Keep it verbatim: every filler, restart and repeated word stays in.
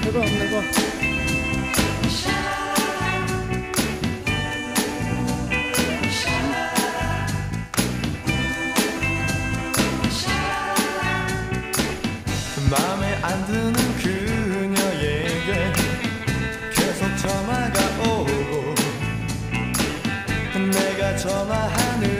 내가 내가 맘에 안 드는 그녀에게 계속 전화가 오고 내가 전화하는